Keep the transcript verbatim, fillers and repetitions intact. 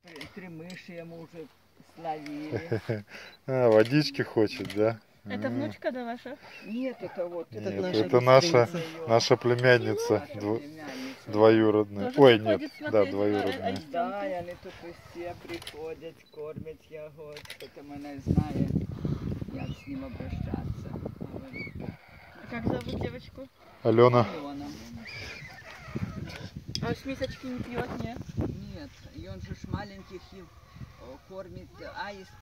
Три мыши ему уже словили. А, водички хочет, да? Это внучка, да, ваша? Нет, это вот. Нет, Это это, наша, наша, её, наша племянница, наша дво- племянница. двоюродная. Тоже Ой, нет, приходит да, смотреть, двоюродная. а- а- Да, і вони тут усі приходять, кормять його, хто мене знає, як з ним обращатися. А как зовут девочку? Алена. Альона. А с мисочки не пьет, не? Нет, и он же ж маленьких их о, кормит аист